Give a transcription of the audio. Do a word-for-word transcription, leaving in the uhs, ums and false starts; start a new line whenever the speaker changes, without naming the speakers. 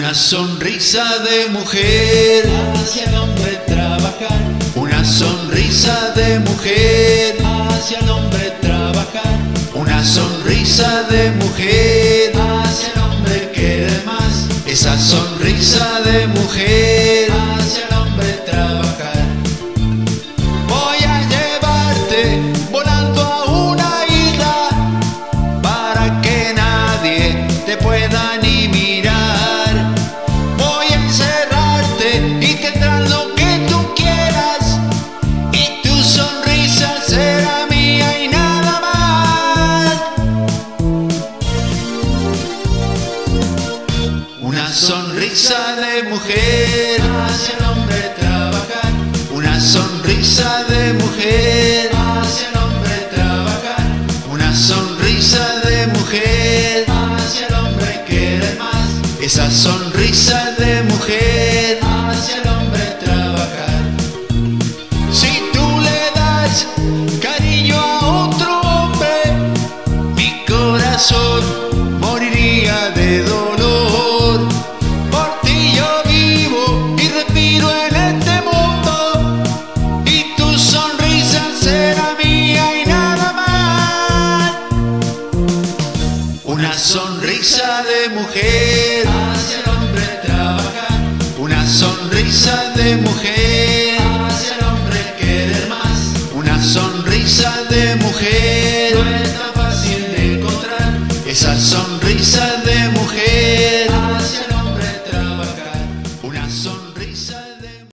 Una sonrisa de mujer
hacia el hombre trabajar.
Una sonrisa de mujer
Hacia el hombre trabajar.
Una sonrisa de mujer
Hacia el hombre querer más.
Esa sonrisa de mujer
Hacia el hombre trabajar.
Voy a llevarte volando a una isla para que nadie te pueda ni mirar. Voy a encerrarte y tendrás lo que tú quieras y tu sonrisa será mía y nada más. Una sonrisa de mujer
Hacia el hombre trabajar.
Una sonrisa de mujer
Hacia el hombre trabajar.
Una sonrisa de mujer
Hacia el hombre querer más.
Esa sonrisa de mujer
Hacia el hombre trabajar.
Si tú le das cariño a otro hombre, mi corazón moriría de dolor. Por ti yo vivo y respiro en este mundo y tu sonrisa será mía y nada más. Una sonrisa de mujer
Hacia el hombre trabajar.
Una sonrisa de mujer